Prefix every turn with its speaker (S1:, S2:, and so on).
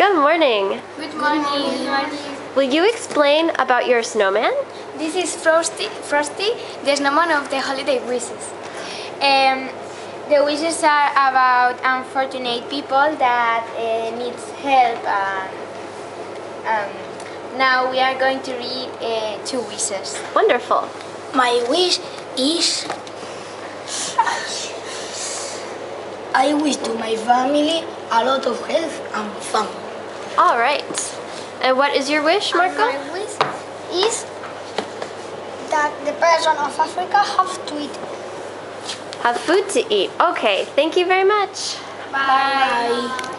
S1: Good morning.
S2: Good morning. Good morning.
S1: Will you explain about your snowman?
S2: This is Frosty, the snowman of the holiday wishes. The wishes are about unfortunate people that needs help, and now we are going to read 2 wishes.
S1: Wonderful.
S3: My wish is I wish to my family a lot of health and fun.
S1: All right. And what is your wish, Marco?
S4: My wish is that the person of Africa have to eat.
S1: Have food to eat. Okay, thank you very much.
S2: Bye.